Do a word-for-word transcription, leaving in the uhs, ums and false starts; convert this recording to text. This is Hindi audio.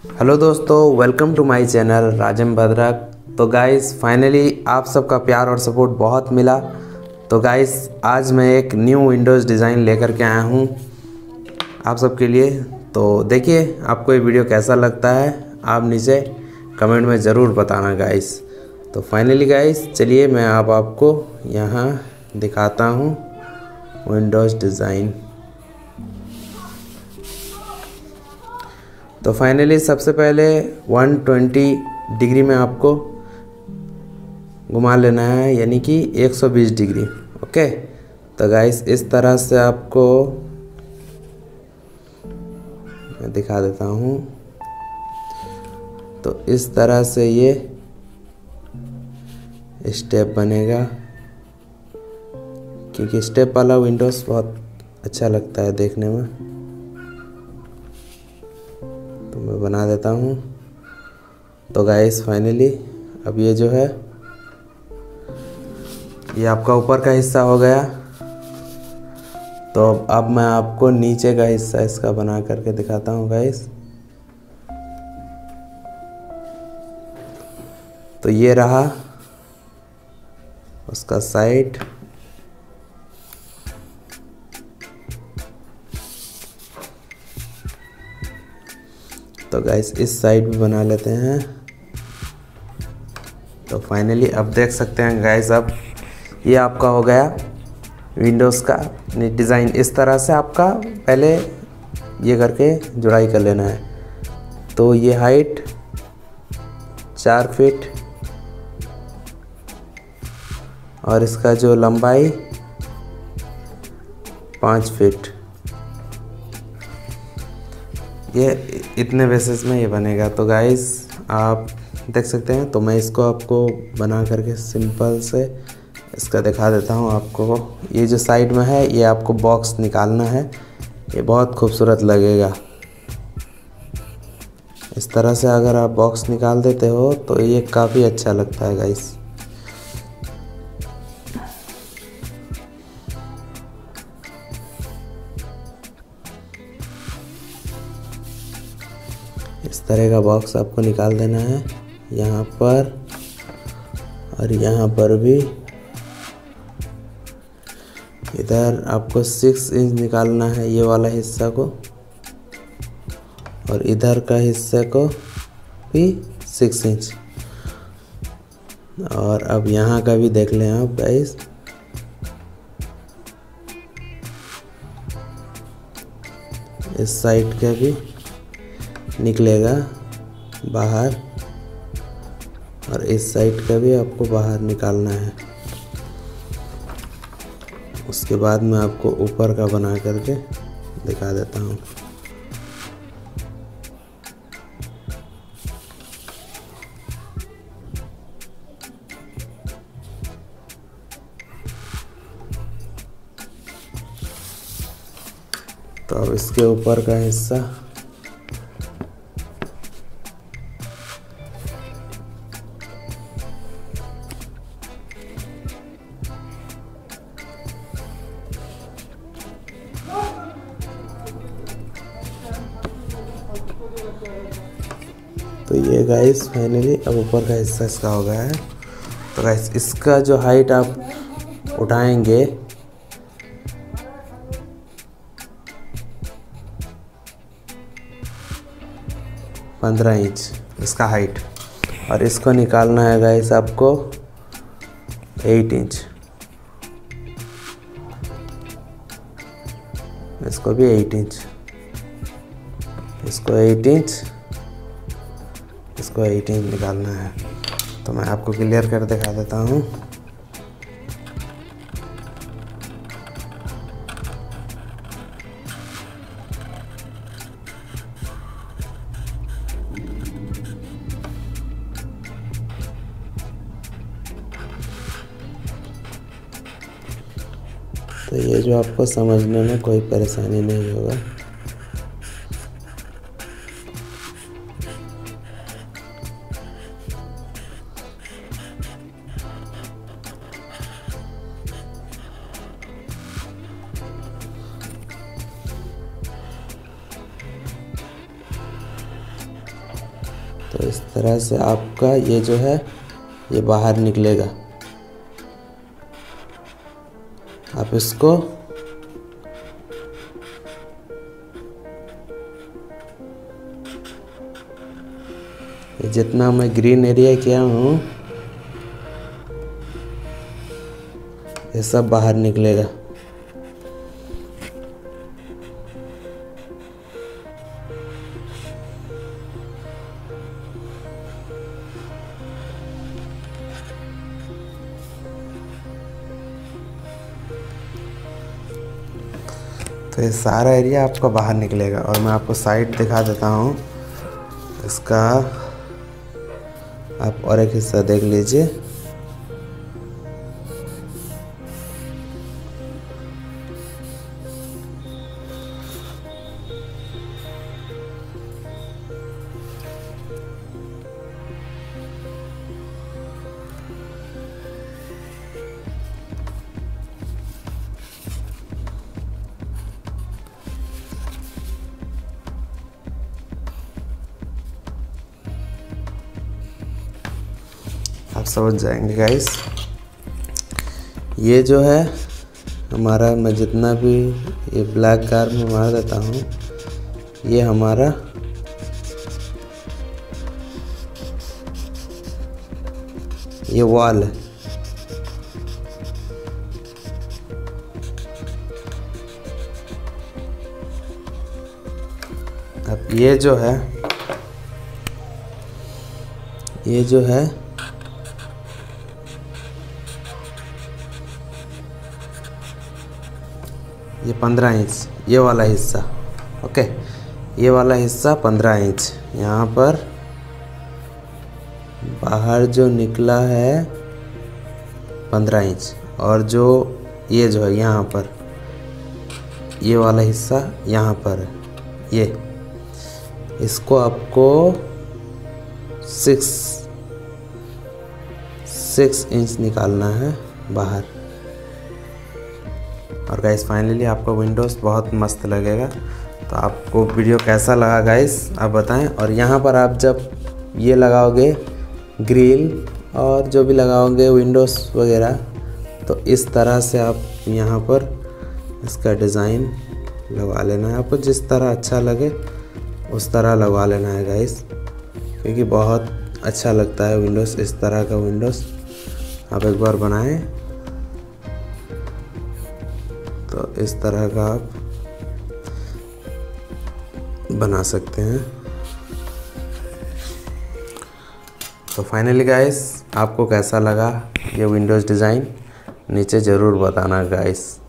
हेलो दोस्तों, welcome to my channel Rajam Bhadrak. तो गाइस फाइनली आप सबका प्यार और सपोर्ट बहुत मिला। तो गाइस आज मैं एक न्यू विंडोज़ डिज़ाइन लेकर के आया हूँ आप सबके लिए। तो देखिए आपको ये वीडियो कैसा लगता है, आप नीचे कमेंट में ज़रूर बताना गाइस। तो फाइनली गाइस चलिए मैं आप आपको यहाँ दिखाता हूँ विंडोज़ डिज़ाइन। तो फाइनली सबसे पहले एक सौ बीस डिग्री में आपको घुमा लेना है, यानी कि एक सौ बीस डिग्री। ओके, तो गाइस इस तरह से आपको मैं दिखा देता हूँ। तो इस तरह से ये स्टेप बनेगा, क्योंकि स्टेप वाला विंडोज़ बहुत अच्छा लगता है देखने में। तो मैं बना देता हूँ। तो गाइस फाइनली अब ये जो है ये आपका ऊपर का हिस्सा हो गया। तो अब मैं आपको नीचे का हिस्सा इसका बना करके दिखाता हूँ गाइस। तो ये रहा उसका साइड। तो गाइस इस साइड भी बना लेते हैं। तो फाइनली अब देख सकते हैं गाइस, अब ये आपका हो गया विंडोज़ का डिज़ाइन। इस तरह से आपका पहले ये करके जुड़ाई कर लेना है। तो ये हाइट चार फीट और इसका जो लंबाई पाँच फीट, ये इतने बेसिस में ये बनेगा। तो गाइस आप देख सकते हैं। तो मैं इसको आपको बना करके सिंपल से इसका दिखा देता हूँ आपको। ये जो साइड में है ये आपको बॉक्स निकालना है, ये बहुत खूबसूरत लगेगा। इस तरह से अगर आप बॉक्स निकाल देते हो तो ये काफ़ी अच्छा लगता है गाइस। इस तरह का बॉक्स आपको निकाल देना है यहाँ पर और यहाँ पर भी। इधर आपको सिक्स इंच निकालना है ये वाला हिस्सा को, और इधर का हिस्से को भी सिक्स इंच। और अब यहाँ का भी देख लें आप गाइस। इस साइड का भी निकलेगा बाहर और इस साइड का भी आपको बाहर निकालना है। उसके बाद मैं आपको ऊपर का बना करके दिखा देता हूँ। तो अब इसके ऊपर का हिस्सा तो ये गाइस फाइनली अब ऊपर का हिस्सा इसका हो गया है। तो गाइस इसका जो हाइट आप उठाएंगे पंद्रह इंच इसका हाइट, और इसको निकालना है गाइस आपको एट इंच। इसको भी एट इंच, इसको एट इंच, इसको एट इंच निकालना है। तो मैं आपको क्लियर कर दिखा देता हूँ। तो ये जो आपको समझने में कोई परेशानी नहीं होगा। तो इस तरह से आपका ये जो है ये बाहर निकलेगा। आप इसको जितना मैं ग्रीन एरिया किया हूँ ये सब बाहर निकलेगा। तो ये सारा एरिया आपका बाहर निकलेगा। और मैं आपको साइड दिखा देता हूँ इसका, आप और एक हिस्सा देख लीजिए। आप समझ जाएंगे गाइस। ये जो है हमारा, मैं जितना भी ये ब्लैक कार में मार देता हूँ, ये हमारा ये वॉल है। अब ये जो है ये जो है ये पंद्रह इंच, ये वाला हिस्सा, ओके, ये वाला हिस्सा पंद्रह इंच यहाँ पर बाहर जो निकला है पंद्रह इंच, और जो ये जो है यहाँ पर ये वाला हिस्सा यहाँ पर है, ये इसको आपको सिक्स सिक्स इंच निकालना है बाहर। और गाइस फाइनली आपको विंडोज़ बहुत मस्त लगेगा। तो आपको वीडियो कैसा लगा गाइस आप बताएं। और यहाँ पर आप जब ये लगाओगे ग्रिल और जो भी लगाओगे विंडोज़ वगैरह, तो इस तरह से आप यहाँ पर इसका डिज़ाइन लगवा लेना है। आपको जिस तरह अच्छा लगे उस तरह लगवा लेना है गाइस, क्योंकि बहुत अच्छा लगता है विंडोज़। इस तरह का विंडोज़ आप एक बार बनाएं तो इस तरह का आप बना सकते हैं। तो फाइनली गाइस आपको कैसा लगा ये विंडोज़ डिज़ाइन, नीचे ज़रूर बताना गाइस।